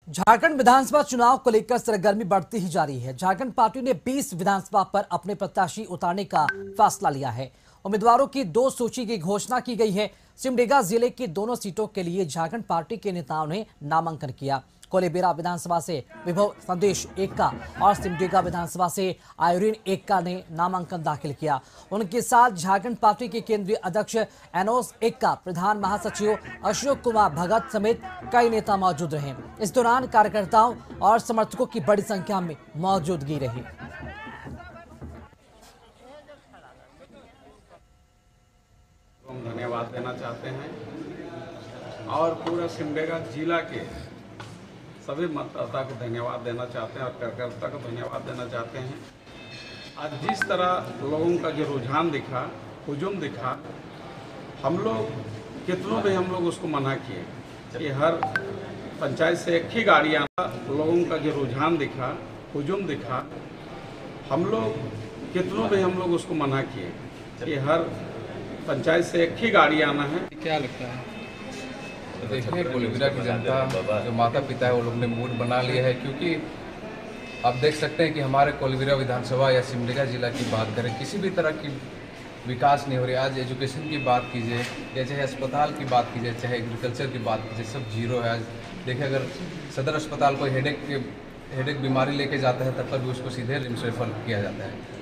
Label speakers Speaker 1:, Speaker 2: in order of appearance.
Speaker 1: झारखंड विधानसभा चुनाव को लेकर सरगर्मी बढ़ती ही जा रही है। झारखंड पार्टी ने 20 विधानसभा पर अपने प्रत्याशी उतारने का फैसला लिया है। उम्मीदवारों की 2 सूची की घोषणा की गई है। सिमडेगा जिले की दोनों सीटों के लिए झारखंड पार्टी के नेताओं ने नामांकन किया। कोलेबिरा विधानसभा से विभव संदेश एक्का और सिमडेगा विधानसभा से आयुरीन एक्का ने नामांकन दाखिल किया। उनके साथ झारखंड पार्टी के केंद्रीय अध्यक्ष एनोस एक्का, प्रधान महासचिव अशोक कुमार भगत समेत कई नेता मौजूद रहे। इस दौरान कार्यकर्ताओं और समर्थकों की बड़ी संख्या में मौजूदगी रही।
Speaker 2: हम धन्यवाद देना चाहते हैं और पूरे सिमडेगा जिला के सभी मतदाता को धन्यवाद देना चाहते हैं और कार्यकर्ता को धन्यवाद देना चाहते हैं। आज जिस तरह लोगों का जो रुझान दिखा, हुजूम दिखा, हम लोग कितनों भी हम लोग उसको मना किए कि हर पंचायत से एक ही गाड़ी आना। लोगों का जो रुझान दिखा, हुजूम दिखा, हम लोग कितनों भी हम लोग उसको मना किए कि हर पंचायत से एक ही गाड़ी आना है।
Speaker 3: क्या लगता है? तो देखिए, कोलेबिरा की जनता जो माता पिता है वो लोग ने मूड बना लिया है, क्योंकि आप देख सकते हैं कि हमारे कोलेबिरा विधानसभा या सिमडेगा जिला की बात करें, किसी भी तरह की विकास नहीं हो रही। आज एजुकेशन की बात कीजिए या चाहे अस्पताल की बात कीजिए, चाहे एग्रीकल्चर की बात कीजिए, सब जीरो है। आज देखिए, अगर सदर अस्पताल को हेडेक बीमारी लेके जाता है तब पर भी उसको सीधे रिम्स रेफर किया जाता है।